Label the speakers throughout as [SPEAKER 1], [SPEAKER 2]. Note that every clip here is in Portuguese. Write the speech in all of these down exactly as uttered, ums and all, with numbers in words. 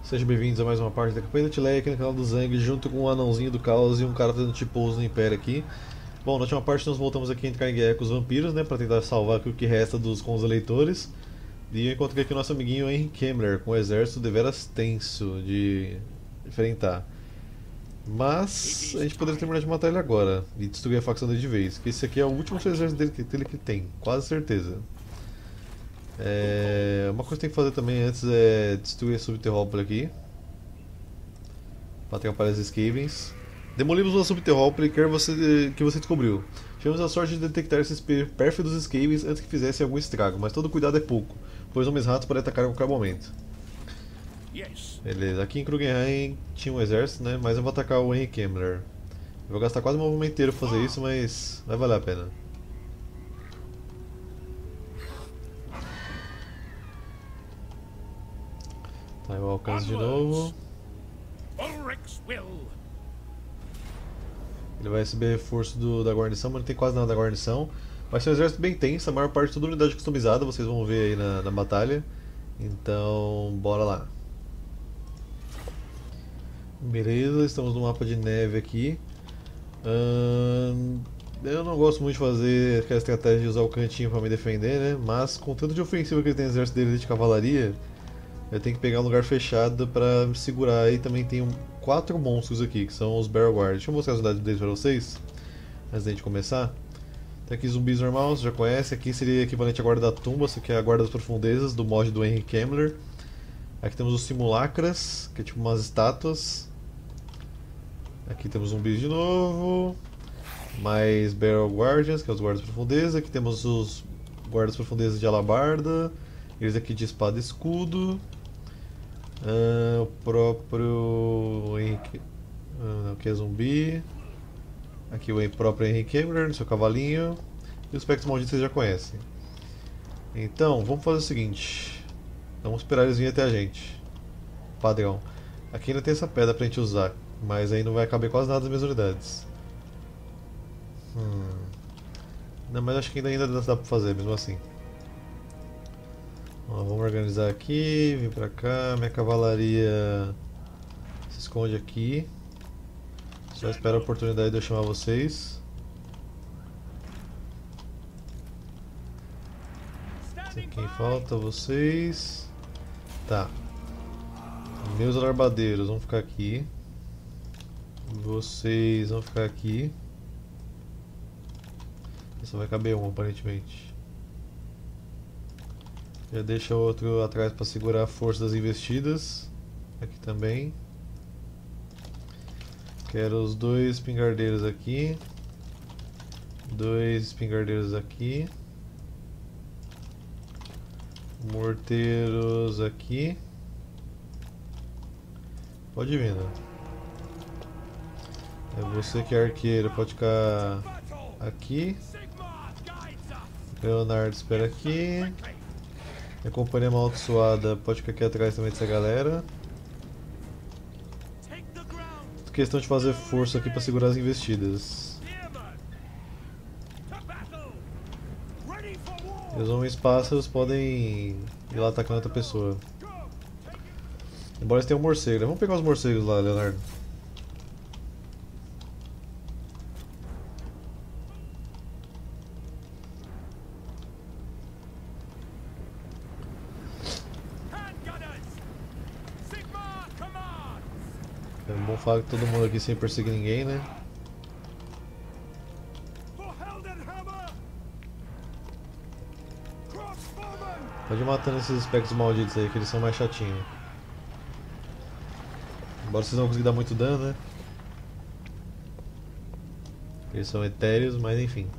[SPEAKER 1] Sejam bem-vindos a mais uma parte da campanha da Tileia aqui no canal do Zang, junto com um anãozinho do caos e um cara fazendo tipo uso no Império aqui. Bom, na última parte nós voltamos aqui a entrar em guerra com os vampiros, né, pra tentar salvar aqui o que resta dos com os eleitores. E eu encontrei aqui o nosso amiguinho Henry Kemmler, com um exército deveras tenso de enfrentar. Mas a gente poderia terminar de matar ele agora e destruir a facção dele de vez, que esse aqui é o último exército dele que ele que tem, quase certeza. É, uma coisa que tem que fazer também antes é destruir a Subterrópole aqui para atrapalhar as Skavens. Demolimos uma Subterrópole quer você, que você descobriu. Tivemos a sorte de detectar esses pérfidos Skavens antes que fizessem algum estrago, mas todo cuidado é pouco, pois homens ratos podem atacar a qualquer momento. Beleza, aqui em Krugenheim tinha um exército, né? Mas eu vou atacar o Henry Kemmler. Eu vou gastar quase o movimento inteiro pra fazer isso, mas vai valer a pena. Tá, eu alcanço de novo. Ele vai receber reforço do, da guarnição, mas não tem quase nada da guarnição. Vai ser um exército bem tenso, a maior parte tudo unidade customizada, vocês vão ver aí na, na batalha. Então, bora lá. Beleza, estamos no mapa de neve aqui. Hum, eu não gosto muito de fazer aquela estratégia de usar o cantinho para me defender, né? Mas com tanto de ofensiva que ele tem no exército dele de cavalaria, eu tenho que pegar um lugar fechado para me segurar. E também tem um, quatro monstros aqui, que são os Barrel Guard. Deixa eu mostrar as unidades deles para vocês, antes da gente começar. Tem aqui zumbis normal, você já conhece. Aqui seria equivalente à Guarda da Tumba, essa aqui é a Guarda das Profundezas, do mod do Henry Kemmler. Aqui temos os Simulacras, que é tipo umas estátuas. Aqui temos zumbis de novo. Mais Barrel Guardians, que é os Guardas das Profundezas. Aqui temos os Guardas das Profundezas de Alabarda. Eles aqui de espada e escudo. Ah, o próprio Henrique. Ah, aqui é zumbi. Aqui o próprio Henry Kemmler, no seu cavalinho. E os Spectros Malditos vocês já conhecem. Então, vamos fazer o seguinte. Vamos esperar eles virem até a gente. Padrão. Aqui ainda tem essa pedra pra gente usar, mas aí não vai caber quase nada das minhas unidades. Hum. Não, mas acho que ainda, ainda dá pra fazer, mesmo assim. Ó, vamos organizar aqui, vim pra cá, minha cavalaria se esconde aqui. Só espero a oportunidade de eu chamar vocês. Quem falta? Vocês. Tá. Meus alarbadeiros vão ficar aqui. Vocês vão ficar aqui. Só vai caber um, aparentemente. Já deixa outro atrás para segurar a força das investidas. Aqui também. Quero os dois espingardeiros aqui. Dois espingardeiros aqui. Morteiros aqui. Pode vir, né? É você que é arqueiro, pode ficar aqui. Leonardo espera aqui. A companhia amaldiçoada pode ficar aqui atrás também dessa galera. Questão de fazer força aqui para segurar as investidas. E os homens pássaros podem ir lá atacando outra pessoa. Embora eles tenham um morcego, né? Vamos pegar os morcegos lá, Leonardo. É bom falar que todo mundo aqui sem perseguir ninguém, né? Pode ir matando esses espectros malditos aí, que eles são mais chatinhos. Embora vocês não conseguirem dar muito dano, né? Eles são etéreos, mas enfim.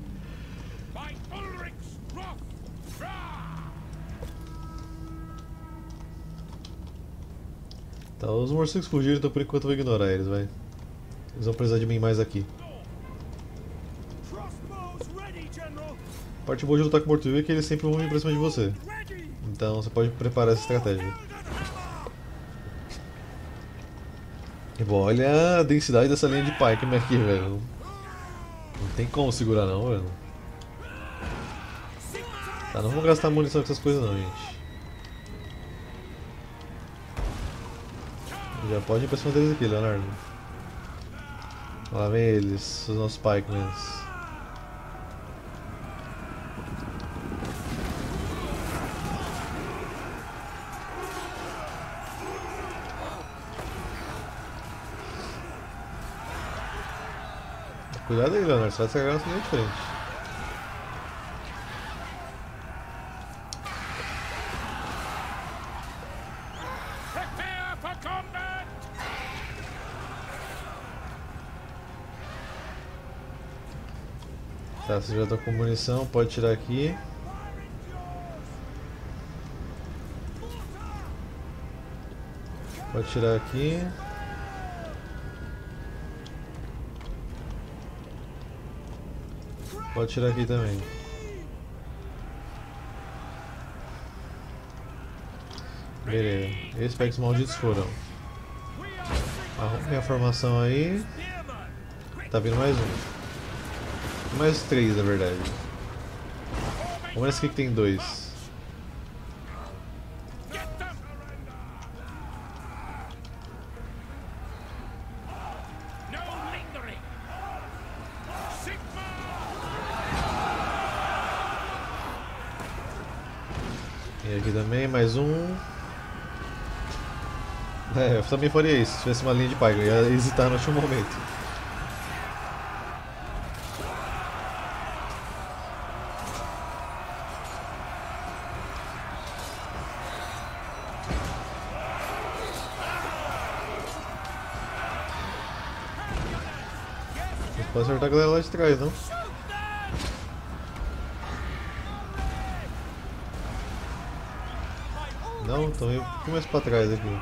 [SPEAKER 1] Tá, os morcegos fugiram, então por enquanto eu vou ignorar eles, vai. Eles vão precisar de mim mais aqui. A parte boa de lutar com o morto-vivo é que eles sempre vão vir pra cima de você. Então você pode preparar essa estratégia. E bom, olha a densidade dessa linha de pikeman aqui, velho. Não tem como segurar não, velho. Tá, não vamos gastar munição com essas coisas não, gente. Já pode ir pra cima deles aqui, Leonardo. Lá vem eles, os nossos Pikemans. Cuidado aí, Leonardo, você vai descarregar nossa linha de frente. Tá, você já tá com munição, pode tirar aqui. Pode tirar aqui. Pode tirar aqui também. Beleza, esses packs malditos foram. Arrume a formação aí. Tá vindo mais um. Mais três, na verdade. Vamos nesse aqui que tem dois. E aqui também, mais um. É, eu também faria isso, se tivesse uma linha de Pyro, eu ia hesitar no último momento. Não pode acertar a galera lá de trás, não? Não, então vem um pouquinho mais pra trás aqui.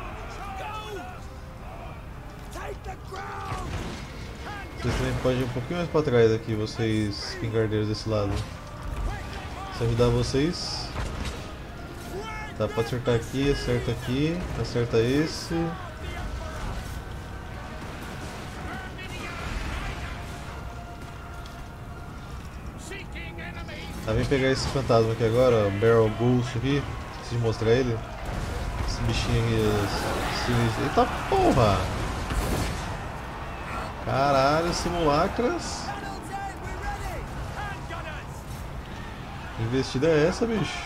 [SPEAKER 1] Vocês também podem ir um pouquinho mais pra trás aqui, vocês pingardeiros desse lado. Se ajudar vocês. Tá, pode acertar aqui, acerta aqui, acerta esse. Tá, vem pegar esse fantasma aqui agora, ó, Barrel Ghost aqui. Esqueci de mostrar ele. Esse bichinho aqui, sinistro. Eita porra! Caralho, simulacras. Que investida é essa, bicho?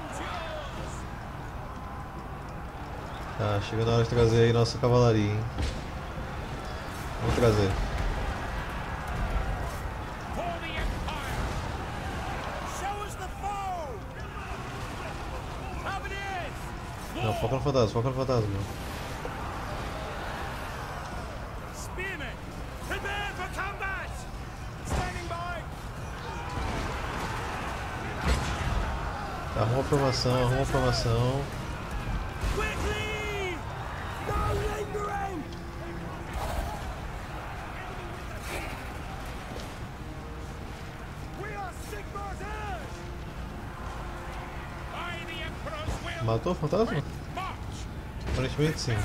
[SPEAKER 1] Tá, chegando a hora de trazer aí nossa cavalaria, hein? Vamos trazer. Não, foca no fantasma, foca no fantasma. Tá, arruma a formação, arruma a formação. Matou o fantasma? Aparentemente sim.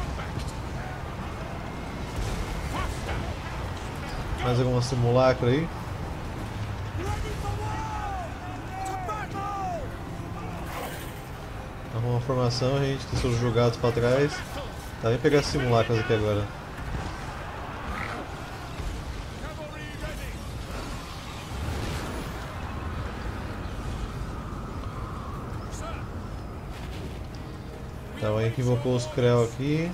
[SPEAKER 1] Mais alguma simulacro aí? Arruma uma formação, gente, que são jogados pra trás. Tá, vem pegar simulacros aqui agora. Tá, o Henk invocou os Krell aqui.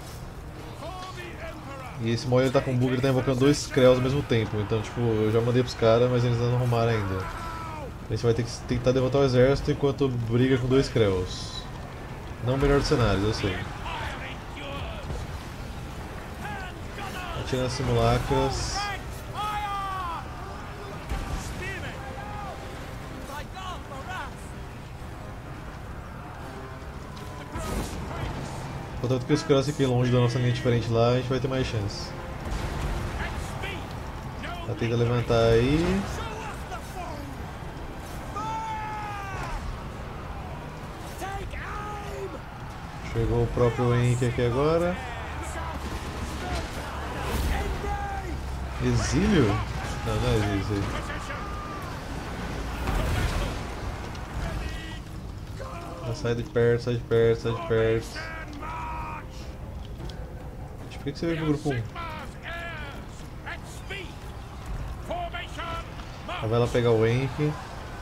[SPEAKER 1] E esse Moy tá com bug, ele tá invocando dois Krells ao mesmo tempo. Então, tipo, eu já mandei pros caras, mas eles não arrumaram ainda. A gente vai ter que tentar derrotar o exército enquanto briga com dois Krells. Não o melhor dos cenários, eu sei. Atirando as simulacras. Contanto que os Krells fiquem longe da nossa linha de frente lá, a gente vai ter mais chance. Tá, tenta levantar aí. Chegou o próprio Henk aqui agora. Exílio? Não, não é exílio isso aí. Sai de perto, sai de perto, sai de perto. Por que, que você veio pro grupo um? Aí vai lá pegar o Henrique.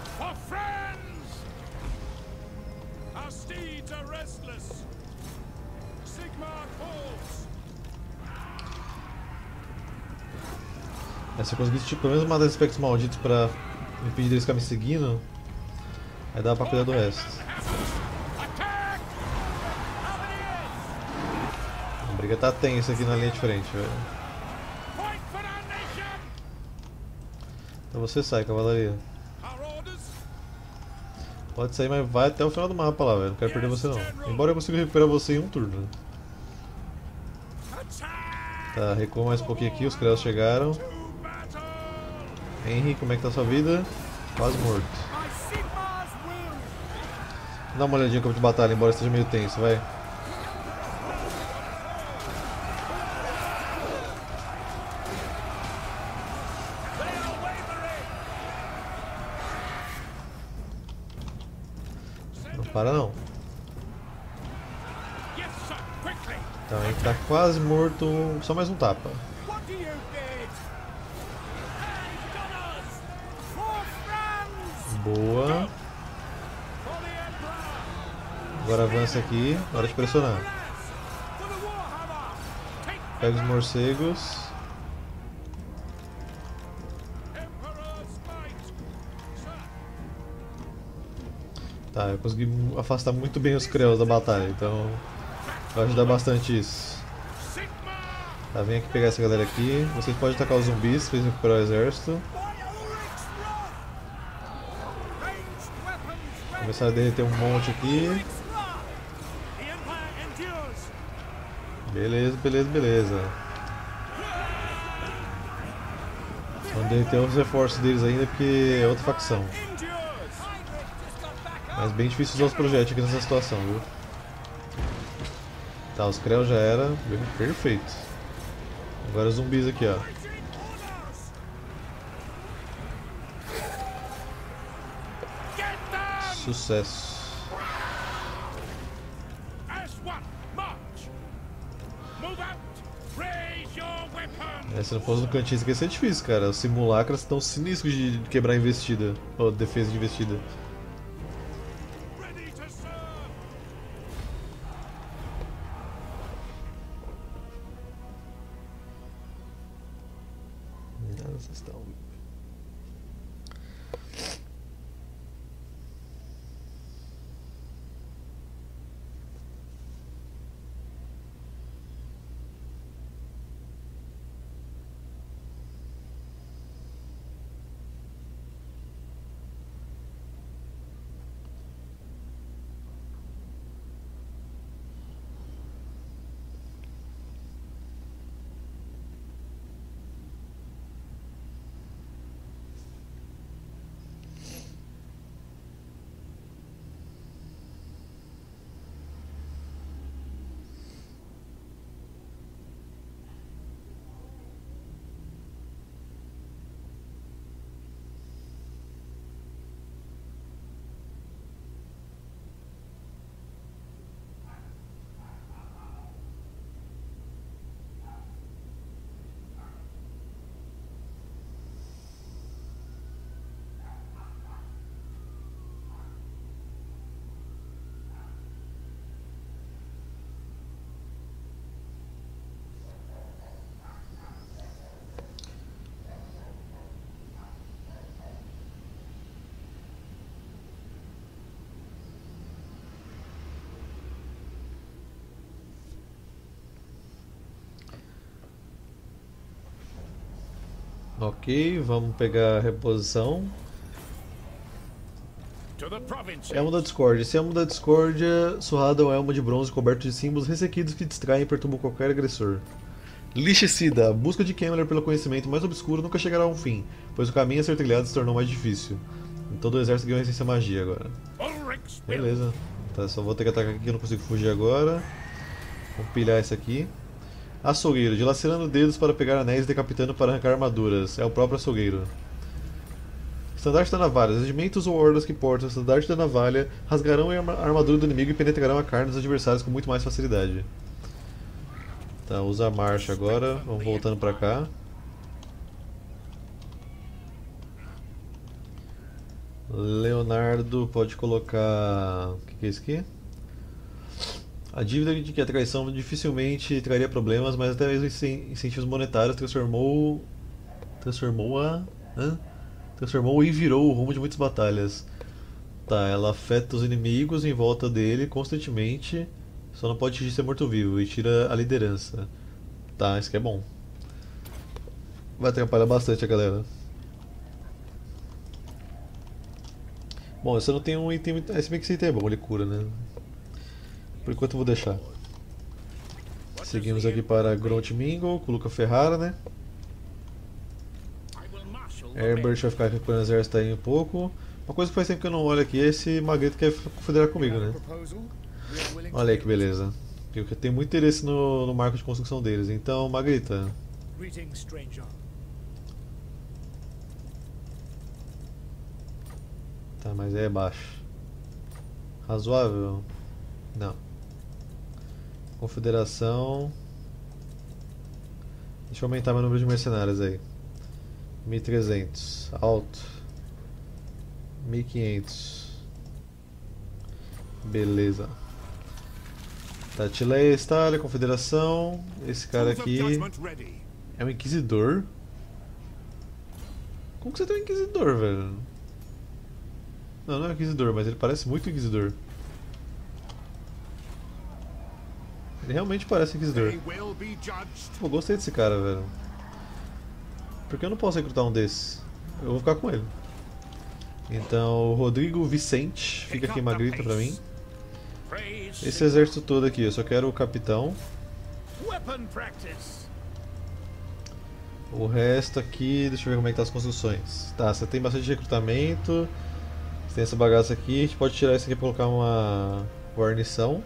[SPEAKER 1] É, se eu conseguisse tipo, pelo menos matar esses espectros malditos pra impedir deles ficar me seguindo, aí dá pra cuidar do resto. A briga tá tensa aqui na linha de frente, velho. Então você sai, cavalaria. Pode sair, mas vai até o final do mapa lá, velho. Não quero perder você não. Embora eu consiga recuperar você em um turno. Tá, recua mais um pouquinho aqui, os Krells chegaram. Henry, como é que tá a sua vida? Quase morto. Dá uma olhadinha no campo de batalha, embora esteja meio tenso, vai. Não para não. Então, ele tá quase morto, só mais um tapa. Boa. Agora avança aqui, hora de pressionar. Pega os morcegos. Tá, eu consegui afastar muito bem os Krells da batalha, então vai ajudar bastante isso. Tá, vem aqui pegar essa galera aqui. Vocês podem atacar os zumbis pra eles recuperar o exército. Começar a derreter um monte aqui. Beleza, beleza, beleza. Vamos derreter os reforços deles ainda porque é outra facção. Mas bem difícil usar os projéteis aqui nessa situação, viu? Tá, os Krell já era. Perfeito. Agora os zumbis aqui, ó. Sucesso. É, se não fosse no cantinho, isso aqui ia ser difícil, cara. Os simulacras estão sinistros de quebrar a investida. Ou defesa de investida. Vocês estão... Ok, vamos pegar a reposição. Elmo da Discórdia. Esse Elmo da Discórdia surrado é um elmo de bronze coberto de símbolos ressequidos que distraem e perturbam qualquer agressor. Lixicida. A busca de Kemmler pelo conhecimento mais obscuro nunca chegará a um fim, pois o caminho a ser trilhado se tornou mais difícil. Todo o exército ganhou resistência à magia agora. Beleza. Tá, só vou ter que atacar aqui que eu não consigo fugir agora. Vamos pilhar esse aqui. Açougueiro, dilacerando dedos para pegar anéis e decapitando para arrancar armaduras. É o próprio açougueiro. Estandarte da navalha. Os regimentos ou hordas que portam o estandarte da navalha rasgarão a armadura do inimigo e penetrarão a carne dos adversários com muito mais facilidade. Tá, usa a marcha agora. Vamos voltando pra cá. Leonardo pode colocar... O que, que é isso aqui? A dívida de que a traição dificilmente traria problemas, mas até mesmo incentivos monetários transformou... Transformou a... Hã? Transformou e virou o rumo de muitas batalhas. Tá, ela afeta os inimigos em volta dele constantemente. Só não pode atingir ser morto-vivo e tira a liderança. Tá, isso aqui é bom. Vai atrapalhar bastante a galera. Bom, esse não tem um item muito... Esse bem que esse item é bom, ele cura, né? Por enquanto eu vou deixar. Seguimos aqui para Gront Mingle, com Luca Ferrara, né? Herbert vai ficar aqui com o exército aí um pouco. Uma coisa que faz tempo que eu não olho aqui é esse Magritte que quer confederar comigo, né? Olha aí que beleza. Eu tenho muito interesse no, no marco de construção deles. Então, Magrita. Tá, mas aí é baixo. Razoável? Não. Confederação. Deixa eu aumentar meu número de mercenários aí. mil e trezentos. Alto. mil e quinhentos. Beleza. Tatileia, Estália, Confederação. Esse cara aqui é um Inquisidor. Como que você tem um Inquisidor, velho? Não, não é um Inquisidor, mas ele parece muito Inquisidor. Ele realmente parece Inquisidor. Pô, gostei desse cara, velho. Por que eu não posso recrutar um desses? Eu vou ficar com ele. Então, o Rodrigo Vicente fica aqui em Magrita pra mim. Esse exército todo aqui, eu só quero o capitão. O resto aqui, deixa eu ver como é que tá as construções. Tá, você tem bastante recrutamento. Você tem essa bagaça aqui, a gente pode tirar isso aqui e colocar uma guarnição.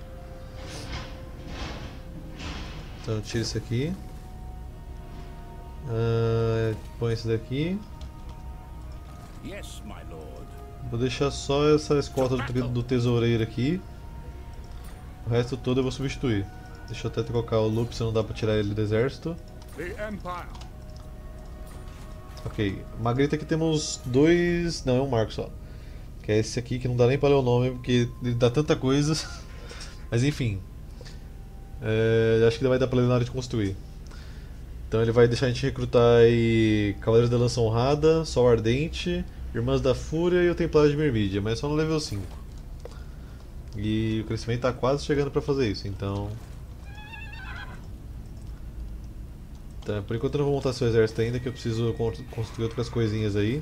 [SPEAKER 1] Então tira isso aqui. Uh, põe esse daqui. Vou deixar só essa escolta do, do tesoureiro aqui. O resto todo eu vou substituir. Deixa eu até trocar o loop, se não dá pra tirar ele do exército. Ok, Magrita aqui temos dois... Não, é um marco só. Que é esse aqui que não dá nem pra ler o nome, porque ele dá tanta coisa. Mas enfim. É, acho que vai dar pra ler na hora de construir. Então ele vai deixar a gente recrutar aí Cavaleiros da Lança Honrada, Sol Ardente, Irmãs da Fúria e o Templário de Mirmídia, mas só no level cinco. E o crescimento está quase chegando para fazer isso, então... Tá, por enquanto eu não vou montar seu exército ainda, que eu preciso construir outras coisinhas aí.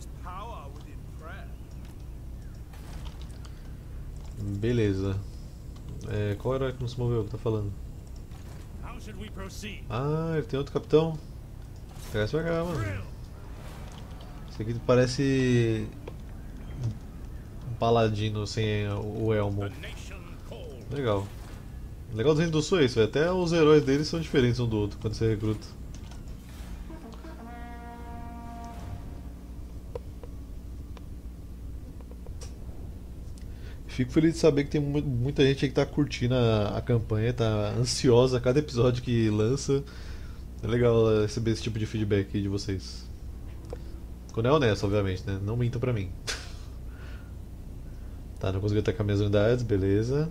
[SPEAKER 1] Beleza. É, qual herói que não se moveu que tá falando? Ah, ele tem outro capitão? Traz pra cá, mano. Esse aqui parece um paladino sem o elmo. Legal. Legal do Reino do Sul é isso, véio. Até os heróis deles são diferentes um do outro quando você recruta. Fico feliz de saber que tem muita gente aí que tá curtindo a, a campanha, tá ansiosa a cada episódio que lança. É legal receber esse tipo de feedback aí de vocês. Quando é honesto, obviamente, né? Não mintam pra mim. Tá, não consegui atacar minhas unidades, beleza.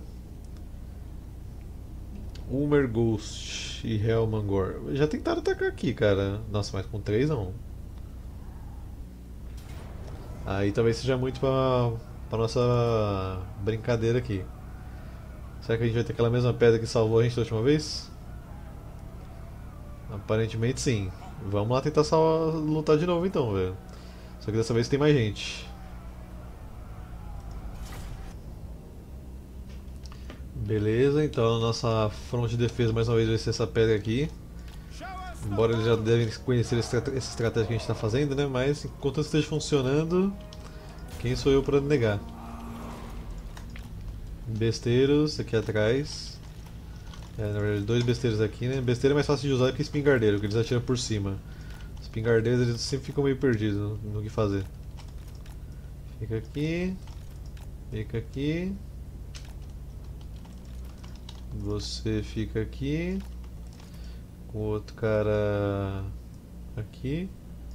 [SPEAKER 1] Ulmer Ghost e Helmangor. Já tentaram atacar aqui, cara. Nossa, mas com três não. Aí talvez seja muito pra, pra nossa brincadeira aqui. Será que a gente vai ter aquela mesma pedra que salvou a gente da última vez? Aparentemente sim. Vamos lá tentar salvar, lutar de novo então, velho. Só que dessa vez tem mais gente. Beleza, então a nossa fronte de defesa mais uma vez vai ser essa pedra aqui. Embora eles já devem conhecer essa estratégia que a gente está fazendo, né? Mas enquanto isso esteja funcionando, quem sou eu para negar? Besteiros aqui atrás. É, na verdade, dois besteiros aqui, né? Besteiro é mais fácil de usar que espingardeiro, que eles atiram por cima. Espingardeiros eles sempre ficam meio perdidos no, no que fazer. Fica aqui. Fica aqui. Você fica aqui. O outro cara aqui.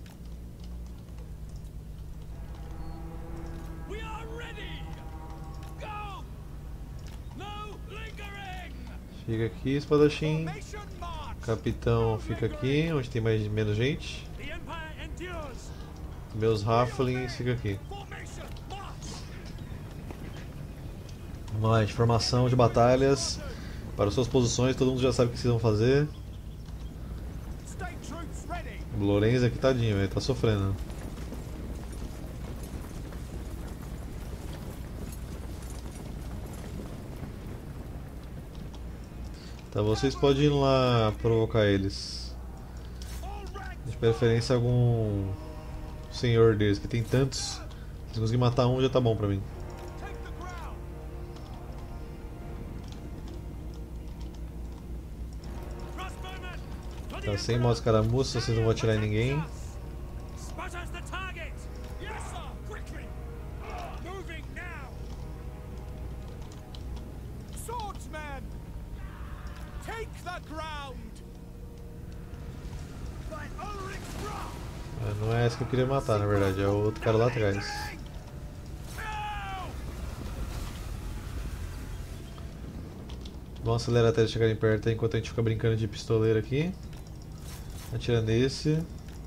[SPEAKER 1] Fica aqui, espadachim. Capitão fica aqui, onde tem mais, menos gente. Meus Halflings fica aqui. Vamos lá, informação de batalhas. Para suas posições, todo mundo já sabe o que vocês vão fazer. O Lourenço aqui, tadinho, ele tá sofrendo. Tá, vocês podem ir lá provocar eles. De preferência algum senhor deles, que tem tantos. Se conseguir matar um já tá bom pra mim. Tá, sem modo escaramuça, vocês não vão atirar em ninguém. Não é esse que eu queria matar, na verdade, é o outro cara lá atrás. Vamos acelerar até eles chegarem perto enquanto a gente fica brincando de pistoleiro aqui. Atira nesse.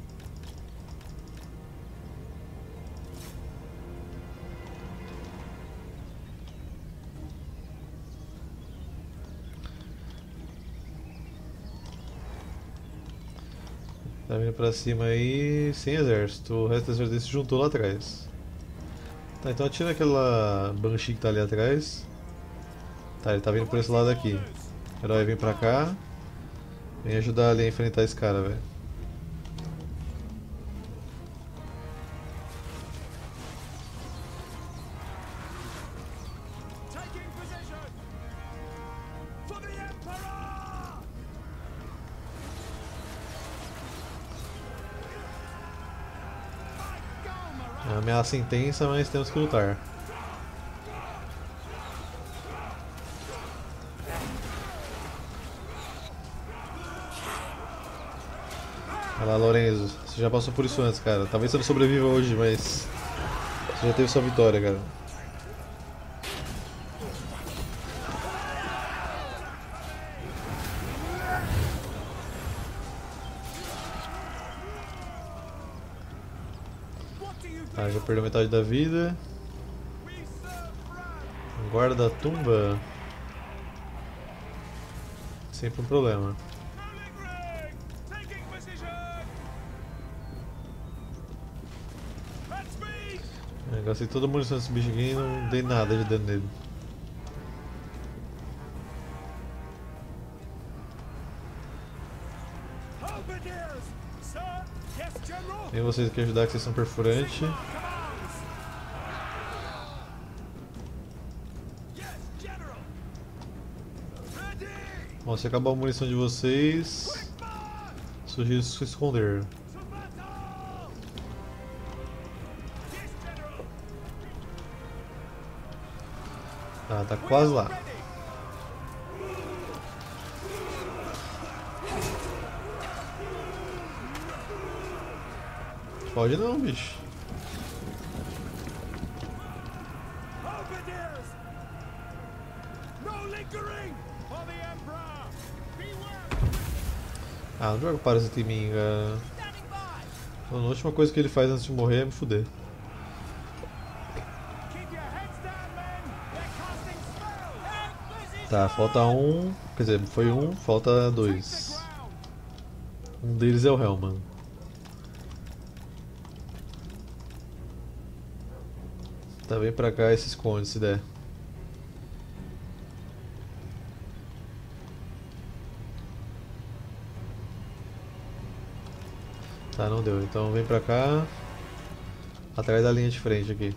[SPEAKER 1] Tá vindo pra cima aí sem exército, o resto do exército se juntou lá atrás. Tá, então atira aquela Banshee que tá ali atrás. Tá, ele tá vindo por esse lado aqui. O herói vem pra cá. Vem ajudar ali a enfrentar esse cara, velho. É uma ameaça intensa, mas temos que lutar. Olha lá, Lorenzo, você já passou por isso antes, cara. Talvez você não sobreviva hoje, mas você já teve sua vitória, cara. Ah, já perdeu metade da vida. Guarda da tumba. Sempre um problema. Eu gastei toda a munição desse bicho aqui e não dei nada de dano nele. Tem vocês aqui ajudar, que vocês são perfurantes. Bom, se acabar a munição de vocês, sugiro se esconder. Tá, tá quase lá. Pode não, bicho. Ah, não joga parasita em mim, cara. A última coisa que ele faz antes de morrer é me fuder. Tá, falta um. Quer dizer, foi um, falta dois. Um deles é o Hellman. Tá, vem pra cá e se esconde se der. Tá, não deu. Então vem pra cá. Atrás da linha de frente aqui.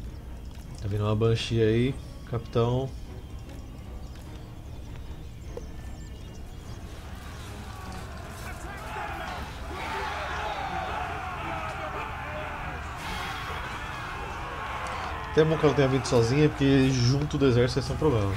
[SPEAKER 1] Tá vindo uma Banshee aí, capitão. Até é bom que ela tenha vindo sozinha, porque junto do exército ia ser um problema.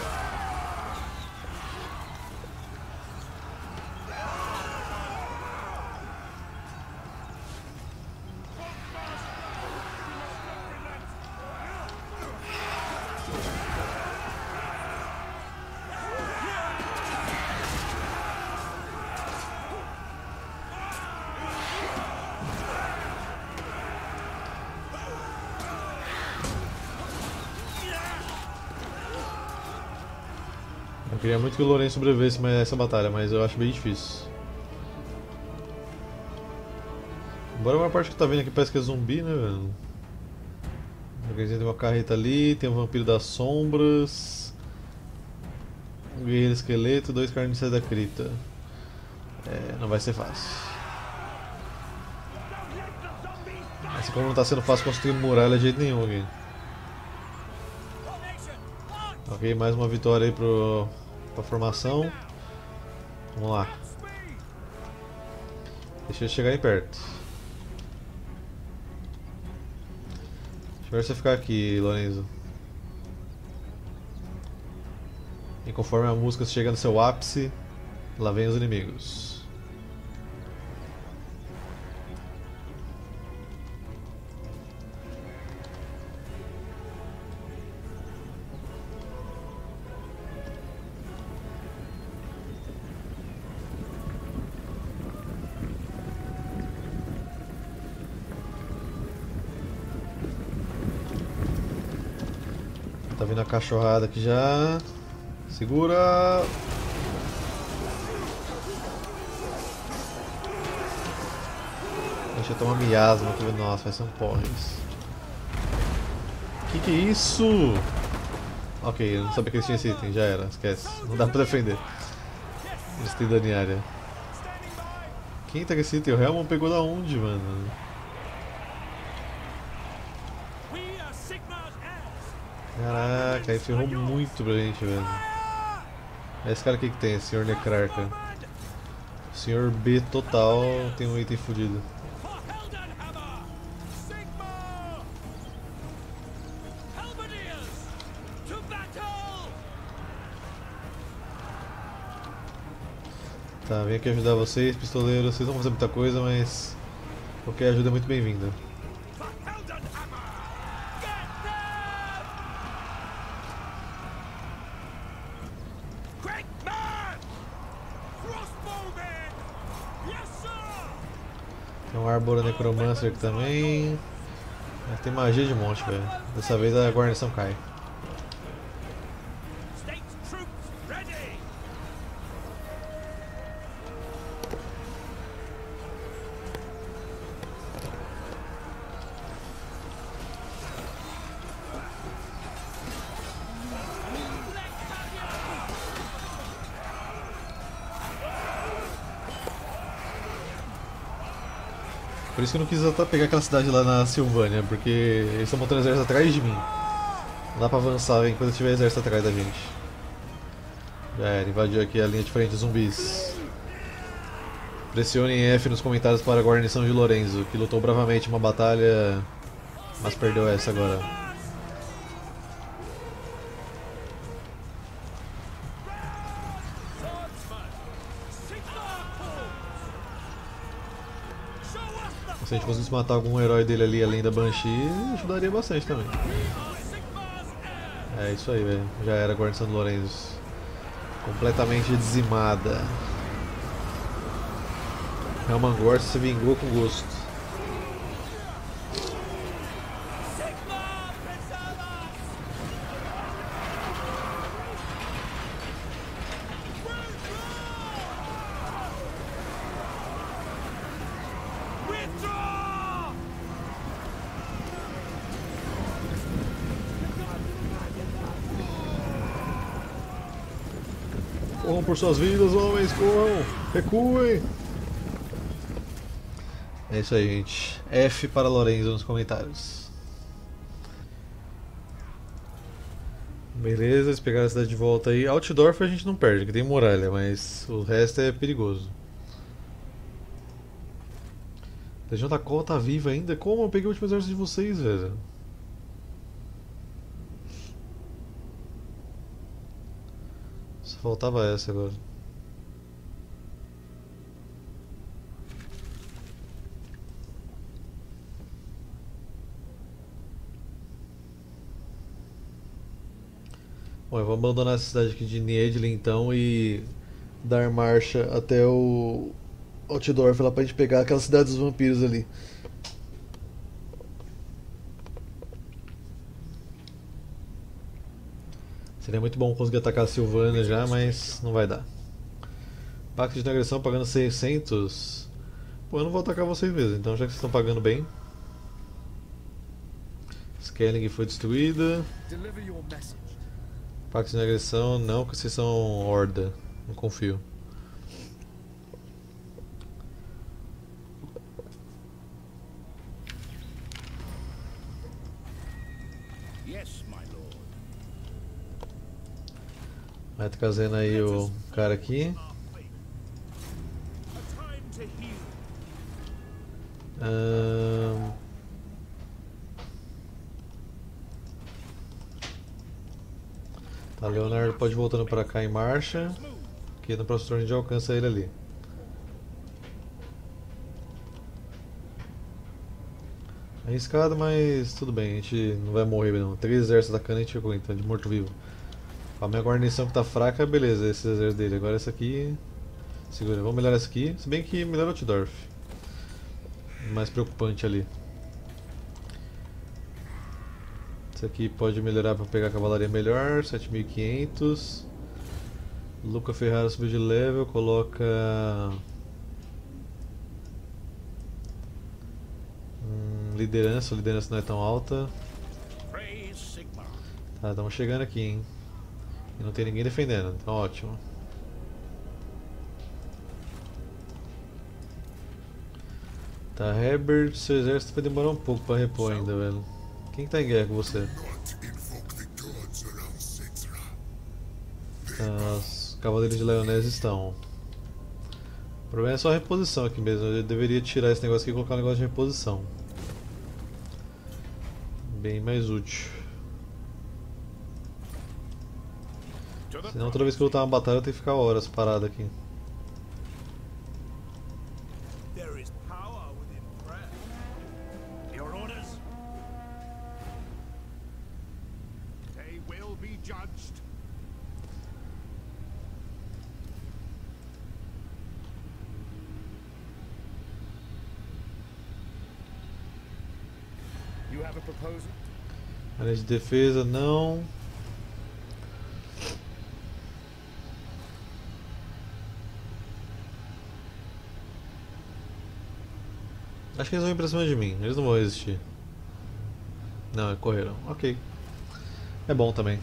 [SPEAKER 1] Eu queria muito que o Lourenço sobrevivesse a essa batalha, mas eu acho bem difícil. Embora uma parte que tá vendo aqui parece que é zumbi, né, velho? Tem uma carreta ali, tem um vampiro das sombras, um guerreiro esqueleto, dois carniceiros da cripta. É, não vai ser fácil. Assim como não tá sendo fácil construir muralha de jeito nenhum aqui. Ok, mais uma vitória aí pro, pra formação. Vamos lá. Deixa eu chegar aí perto. Deixa eu ver você ficar aqui, Lorenzo. E conforme a música chega no seu ápice, lá vem os inimigos. Tá vindo a cachorrada aqui já. Segura! Deixa eu tomar miasma aqui. Nossa, vai ser um porra isso. Que que é isso? Ok, eu não sabia que eles tinham esse item, já era, esquece. Não dá pra defender. Eles têm dano em área. Quem tá com esse item? O Helmon pegou da onde, mano? Caraca, aí ferrou muito pra gente, velho. Esse cara aqui que tem, senhor Necrarca. senhor B total tem um item fodido. Tá, vim aqui ajudar vocês, pistoleiros. Vocês não vão fazer muita coisa, mas qualquer ajuda é muito bem-vinda. Tem um Arbora Necromancer aqui também. Mas tem magia de monte, velho. Dessa vez a guarnição cai. Por isso que eu não quis até pegar aquela cidade lá na Silvânia, porque eles estão montando exército atrás de mim. Não dá pra avançar enquanto tiver exército atrás da gente. Já era, invadiu aqui a linha de frente zumbis. Pressionem F nos comentários para a guarnição de Lorenzo, que lutou bravamente uma batalha, mas perdeu essa agora. Se a gente conseguisse matar algum herói dele ali além da Banshee, ajudaria bastante também. É isso aí, velho. Já era a guarnição de Lorenzo. Completamente dizimada. Helmangor se vingou com gosto. Corram por suas vidas, homens, corram! Recuem! É isso aí, gente. F para Lorenzo nos comentários. Beleza, eles pegaram a cidade de volta aí. Altdorf a gente não perde, que tem muralha, mas o resto é perigoso. Legião da Cola tá viva ainda? Como? Eu peguei o último exército de vocês, velho. Só faltava essa agora. Bom, eu vou abandonar essa cidade aqui de Niedlin então e dar marcha até o Altdorf lá pra gente pegar aquela cidade dos vampiros ali. Seria muito bom conseguir atacar a Silvânia já, mas não vai dar. Pacto de agressão pagando seiscentos. Pô, eu não vou atacar vocês mesmo, então já que vocês estão pagando bem. Skelling foi destruída. Pacto de agressão, não, porque vocês são horda. Não confio. Vai trazendo aí o cara aqui. Ahn... Tá, Leonardo pode ir voltando pra cá em marcha. Que no próximo turno a gente alcança ele ali. Arriscado, mas tudo bem, a gente não vai morrer não. Três exércitos atacando e a gente ficou então de morto-vivo. A minha guarnição que tá fraca, beleza, esse exército dele. Agora essa aqui. Segura, vamos melhorar essa aqui. Se bem que melhora o Altdorf. Mais preocupante ali. Esse aqui pode melhorar para pegar a cavalaria melhor. sete mil e quinhentos. Luca Ferrara subiu de level, coloca. Hum, liderança, a liderança não é tão alta. Tá, estamos chegando aqui, hein? E não tem ninguém defendendo, então ótimo. Tá, Herbert, seu exército vai demorar um pouco pra repor ainda, velho. Quem que tá em guerra com você? Tá, os cavaleiros de Leonés estão. O problema é só a reposição aqui mesmo, eu deveria tirar esse negócio aqui e colocar um negócio de reposição. Bem mais útil. Senão toda vez que eu lutar uma batalha eu tenho que ficar horas parado aqui. Área de defesa não. Acho que eles vão ir pra cima de mim, eles não vão resistir. Não, correram, ok. É bom também.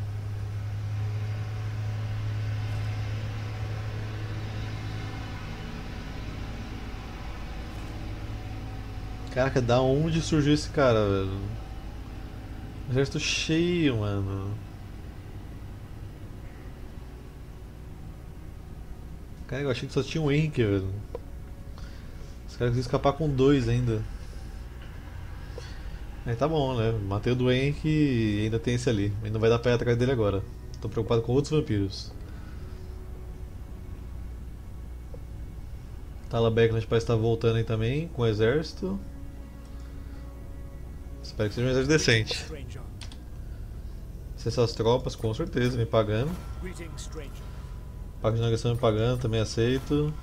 [SPEAKER 1] Caraca, da onde surgiu esse cara, velho? Exército cheio, mano. Cara, eu achei que só tinha um Henrique, velho. Os caras conseguiram escapar com dois ainda. Aí tá bom, né? Matei o do Henrique e ainda tem esse ali. E não vai dar pra ir atrás dele agora. Tô preocupado com outros vampiros. Talabecland parece estar voltando aí também, com o exército. Espero que seja um exército decente. Acessar as tropas, com certeza, me pagando. Pago de navegação me pagando, também aceito.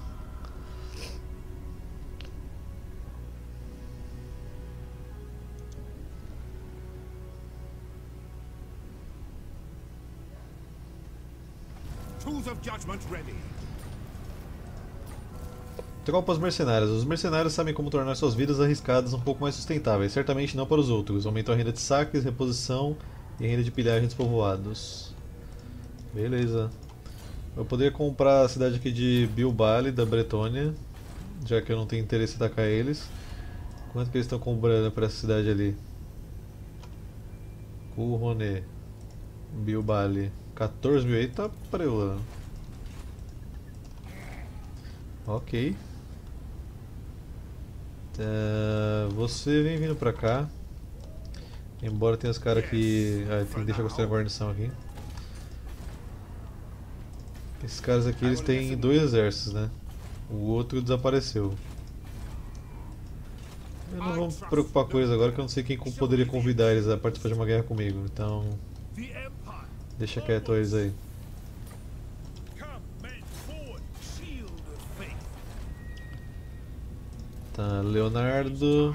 [SPEAKER 1] Tropas mercenárias. Os mercenários sabem como tornar suas vidas arriscadas um pouco mais sustentáveis, certamente não para os outros. Aumentam a renda de saques, reposição e a renda de pilhagem dos povoados. Beleza. Eu poderia comprar a cidade aqui de Bilbali, da Bretônia, já que eu não tenho interesse em atacar eles. Quanto que eles estão cobrando para essa cidade ali? Couronné, Bilbali. quatorze mil, eita preula. Ok. Uh, você vem vindo pra cá. Embora tenha os caras que. Ah, tem que deixar construir a guarnição aqui. Esses caras aqui eles têm dois exércitos, né? O outro desapareceu. Eu não vou me preocupar com eles agora que eu não sei quem poderia convidar eles a participar de uma guerra comigo, então deixa quieto eles aí. Tá, Leonardo.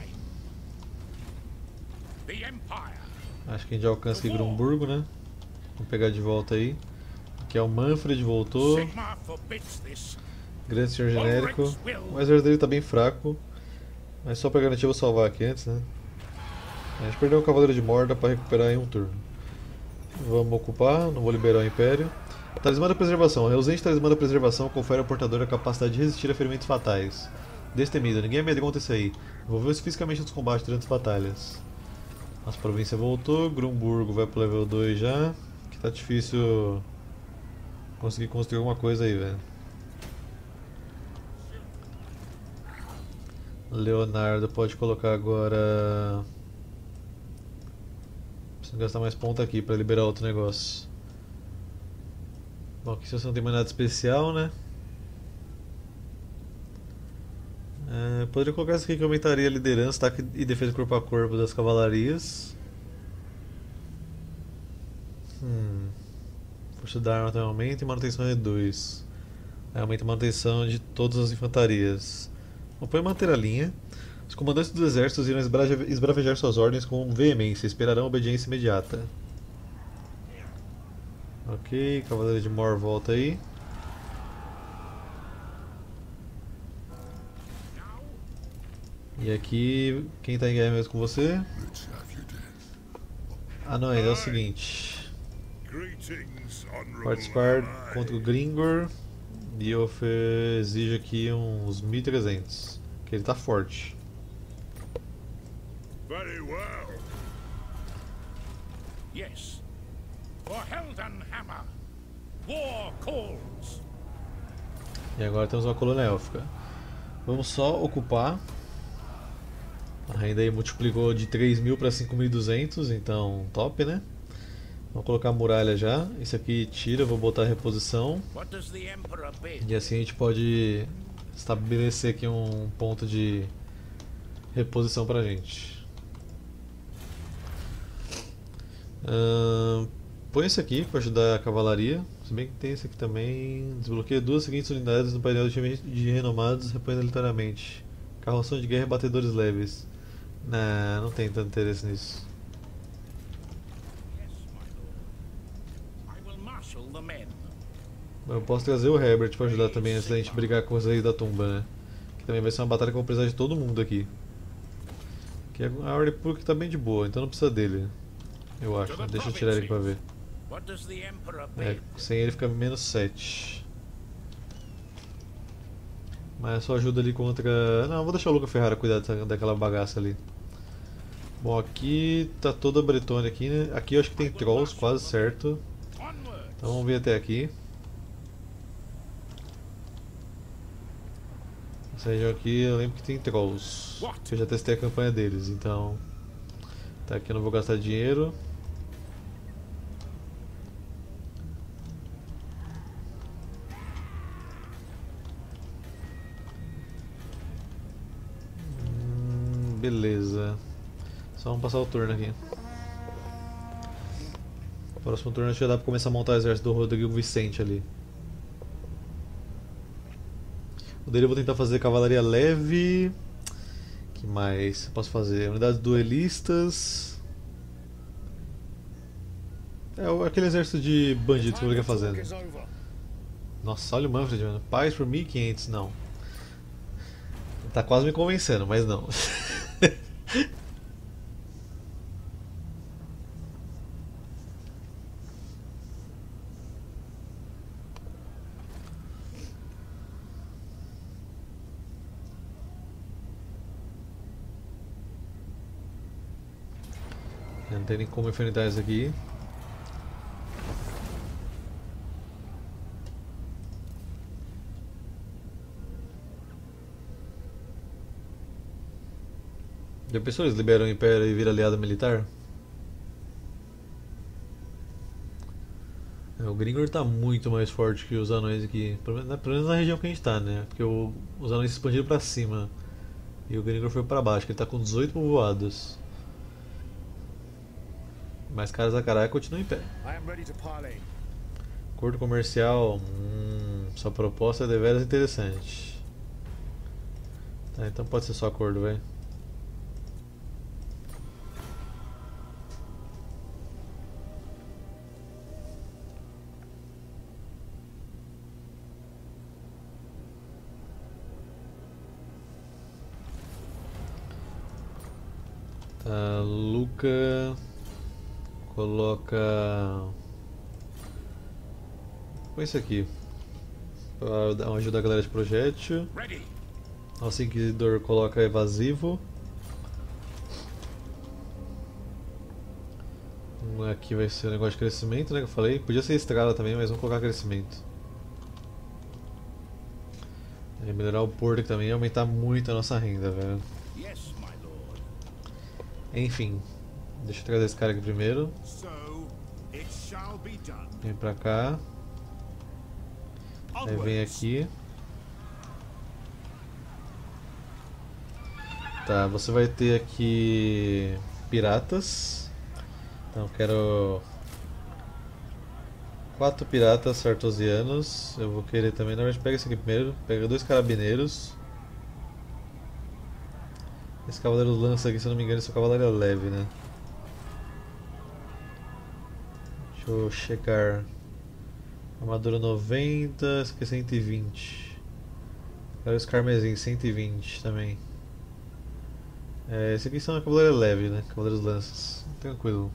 [SPEAKER 1] Acho que a gente já alcança aqui Grumburgo, né? Vamos pegar de volta aí. Aqui é o Manfred, voltou. Grande senhor genérico. O exército dele tá bem fraco. Mas só pra garantir eu vou salvar aqui antes, né? A gente perdeu o Cavaleiro de Morda pra recuperar em um turno. Vamos ocupar, não vou liberar o Império. Talismã da Preservação. A ausente Talismã da Preservação confere ao portador a capacidade de resistir a ferimentos fatais. Destemido, ninguém amedronta isso aí. Envolveu-se fisicamente nos combates durante as batalhas. Nossa província voltou, Grumburgo vai pro level dois já. Que tá difícil conseguir construir alguma coisa aí, velho. Leonardo pode colocar agora. Preciso gastar mais ponta aqui pra liberar outro negócio. Bom, aqui você não tem mais nada especial, né? É, poderia colocar isso aqui que aumentaria a liderança, ataque e defesa corpo a corpo das cavalarias. Hum. Força da arma também aumenta e manutenção é dois. Aí aumenta a manutenção de todas as infantarias. Põe manter a linha. Os comandantes dos exércitos irão esbravejar suas ordens com veemência e esperarão obediência imediata. Ok, Cavaleiro de Mor volta aí. E aqui, quem tá em guerra mesmo com você? Ah não, ainda é o seguinte. Participar contra o Gringor. E eu exijo aqui uns mil e trezentos. Que ele tá forte.
[SPEAKER 2] Very well. Yes. For Heldenhammer. War calls.
[SPEAKER 1] E agora temos uma colônia élfica. Vamos só ocupar. A renda aí multiplicou de três mil para cinco mil e duzentos, então top, né? Vamos colocar a muralha já. Isso aqui tira, vou botar a reposição. E assim a gente pode estabelecer aqui um ponto de reposição pra gente. Uh, põe esse aqui para ajudar a cavalaria. Se bem que tem esse aqui também. Desbloqueia duas seguintes unidades no painel de renomados, repõe aleatoriamente. Carroção de guerra e batedores leves. Nah, não tem tanto interesse nisso. Eu posso trazer o Herbert para ajudar também antes da gente brigar com os reis da tumba, né? Que também vai ser uma batalha que eu vou precisar de todo mundo aqui. Que a Ordem Pública tá bem de boa, então não precisa dele. Eu acho. Deixa eu tirar ele aqui pra ver. É, sem ele fica menos sete. Mas só ajuda ali contra... Não, vou deixar o Luca Ferrara cuidar daquela bagaça ali. Bom, aqui tá toda a Bretônia aqui, né? Aqui eu acho que tem Trolls, quase certo. Então vamos vir até aqui. Essa região aqui eu lembro que tem Trolls. Que eu já testei a campanha deles, então... Tá, aqui eu não vou gastar dinheiro. Hum, beleza. Só vamos passar o turno aqui. Próximo turno acho que já dá pra começar a montar o exército do Rodrigo Vicente ali. O dele eu vou tentar fazer cavalaria leve. Que mais posso fazer? Unidades duelistas. É aquele exército de bandidos que eu queria fazendo. Nossa, olha o Manfred, mano. Paz por mil e quinhentos, não. Tá quase me convencendo, mas não. Não tem nem como enfrentar isso aqui. Já pensou eles liberam o Império e vira aliado militar? O O Gringor tá muito mais forte que os anões aqui. Pelo menos, pelo menos na região que a gente tá, né? Porque o, os anões se expandiram pra cima. E o Gringor foi pra baixo, que ele tá com dezoito povoados. Mas caras da caralho continuam em pé.
[SPEAKER 2] I am ready to parley.
[SPEAKER 1] Acordo comercial. Hum, sua proposta é deveras interessante. Tá, então pode ser só acordo, velho. Tá, Luca coloca. Põe isso aqui pra dar- ajudar a galera de projétil.
[SPEAKER 2] Ready.
[SPEAKER 1] Nosso Inquisidor coloca evasivo. Um Aqui vai ser o negócio de crescimento, né? Que eu falei. Podia ser estrada também, mas vamos colocar crescimento. E melhorar o porto aqui também e aumentar muito a nossa renda, velho.
[SPEAKER 2] Yes, my lord.
[SPEAKER 1] Enfim, deixa eu trazer esse cara aqui primeiro.
[SPEAKER 2] So it shall be done.
[SPEAKER 1] Vem pra cá. Aí vem aqui. Tá, você vai ter aqui piratas. Então quero quatro piratas sartosianos. Eu vou querer também, na verdade pega esse aqui primeiro. Pega dois carabineiros. Esse cavaleiro lança aqui, se eu não me engano, esse é o cavaleiro leve, né? Deixa eu checar. Armadura noventa, esse aqui é cento e vinte. Quero os carmesim, cento e vinte também. É, esse aqui são cavaleiros leve, né? Cavaleiros lanças. Tranquilo.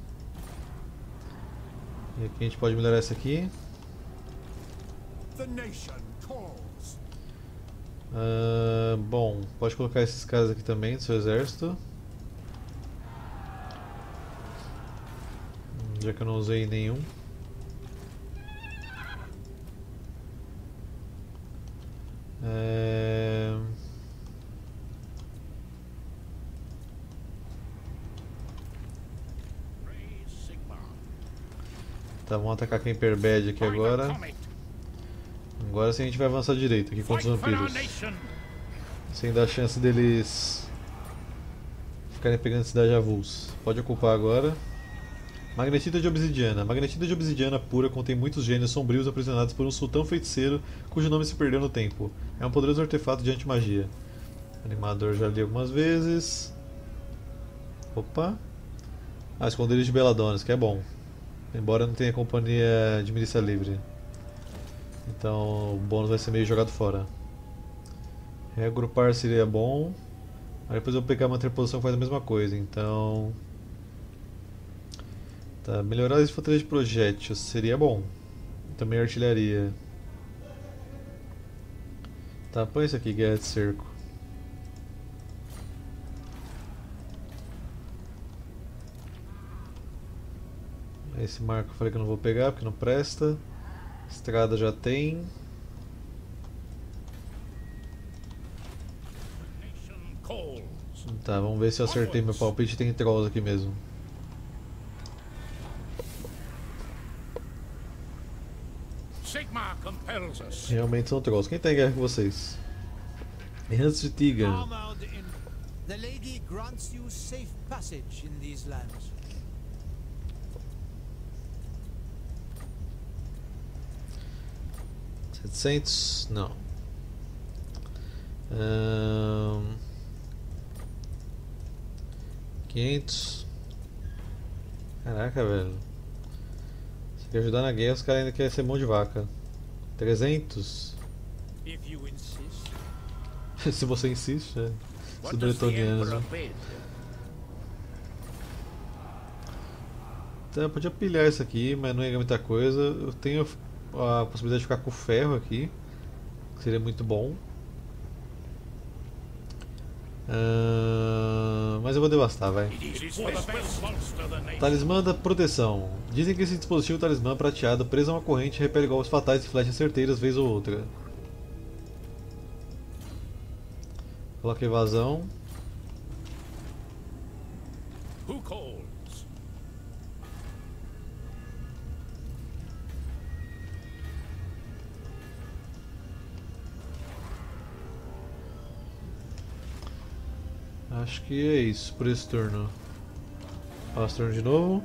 [SPEAKER 1] E aqui a gente pode melhorar essa aqui.
[SPEAKER 2] The nation calls.
[SPEAKER 1] Ah, bom, pode colocar esses caras aqui também do seu exército. Já que eu não usei nenhum. É...
[SPEAKER 2] Praise Sigmar.
[SPEAKER 1] Tá, vamos atacar quem Perbed aqui agora.
[SPEAKER 2] Find a comet.
[SPEAKER 1] Agora sim a gente vai avançar direito aqui contra os
[SPEAKER 2] Fight for our
[SPEAKER 1] vampiros.
[SPEAKER 2] nation.
[SPEAKER 1] Sem dar chance deles ficarem pegando cidade avulsa. Pode ocupar agora. Magnetita de obsidiana. Magnetita de obsidiana pura contém muitos gênios sombrios aprisionados por um sultão feiticeiro cujo nome se perdeu no tempo. É um poderoso artefato de antimagia. Animador já li algumas vezes. Opa. Ah, esconderijo de Beladones, que é bom. Embora não tenha companhia de milícia livre. Então o bônus vai ser meio jogado fora. Reagrupar seria bom. Aí depois eu vou pegar uma triposição que faz a mesma coisa, então... Tá, melhorar as infantaria de projétil seria bom. Também artilharia. Tá, põe isso aqui, guerra de cerco. Esse marco eu falei que eu não vou pegar porque não presta. Estrada já tem.
[SPEAKER 2] Nation calls.
[SPEAKER 1] Tá, vamos ver se eu acertei meu palpite. Tem trolls aqui mesmo.
[SPEAKER 2] Sigmar compels us.
[SPEAKER 1] Realmente são trolls. Quem tá em guerra com vocês? Errantes de Tigan.
[SPEAKER 3] Armored in. The lady grants you safe passage in these lands.
[SPEAKER 1] setecentos? Não. Ahn, quinhentos? Caraca, velho. Você quer ajudar na guerra, os caras ainda querem ser mão de vaca. trezentos?
[SPEAKER 3] If you insist.
[SPEAKER 1] Se você insiste, é. Os
[SPEAKER 2] What does the
[SPEAKER 1] bretonianos,
[SPEAKER 2] Emperor
[SPEAKER 1] né?
[SPEAKER 2] bid?
[SPEAKER 1] Então, eu podia pilhar isso aqui, mas não ia ganhar muita coisa. Eu tenho a possibilidade de ficar com o ferro aqui, que seria muito bom. Ahn, mas eu vou devastar, vai.
[SPEAKER 2] It is for the best monster the nation.
[SPEAKER 1] Talismã da proteção. Dizem que esse dispositivo talismã prateado preso a uma corrente repele golpes fatais e flechas certeiras vez ou outra. Coloca evasão.
[SPEAKER 2] Who calls?
[SPEAKER 1] Acho que é isso por esse turno. Passo turno de novo.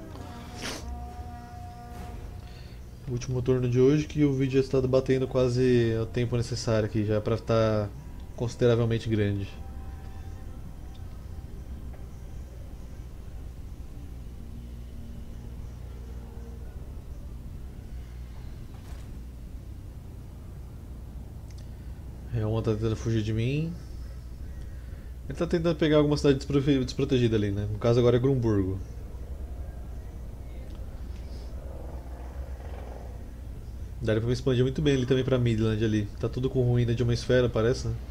[SPEAKER 1] Último turno de hoje, que o vídeo já está batendo quase o tempo necessário aqui, já para estar consideravelmente grande. É, uma tá tentando fugir de mim. Ele tá tentando pegar alguma cidade despre- desprotegida ali, né? No caso agora é Grumburgo. Daria pra me expandir muito bem ali também pra Midland ali. Tá tudo com ruína de uma esfera, parece, né?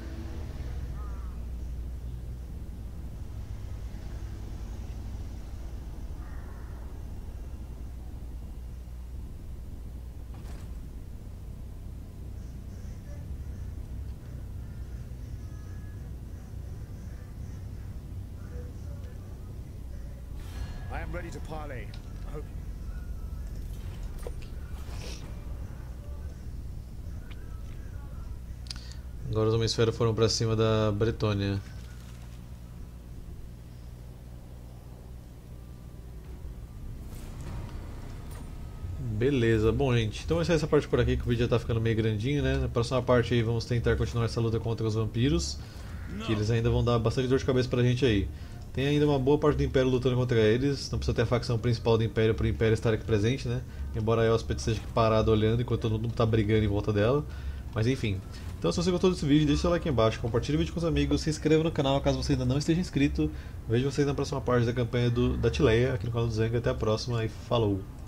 [SPEAKER 4] I am ready to parley. I hope
[SPEAKER 1] Agora os Homens Esfera foram pra cima da Bretônia. Beleza, bom gente, então vai ser essa parte por aqui que o vídeo já tá ficando meio grandinho, né? Na próxima parte aí vamos tentar continuar essa luta contra os vampiros, que eles ainda vão dar bastante dor de cabeça pra gente aí. Tem ainda uma boa parte do Império lutando contra eles, não precisa ter a facção principal do Império para o Império estar aqui presente, né? Embora a Elspeth esteja aqui parado olhando enquanto todo mundo tá brigando em volta dela. Mas enfim. Então se você gostou desse vídeo, deixa seu like aí embaixo, compartilhe o vídeo com os amigos, se inscreva no canal caso você ainda não esteja inscrito. Vejo vocês na próxima parte da campanha do, da Tileia, aqui no canal do Zanga. Até a próxima e falou!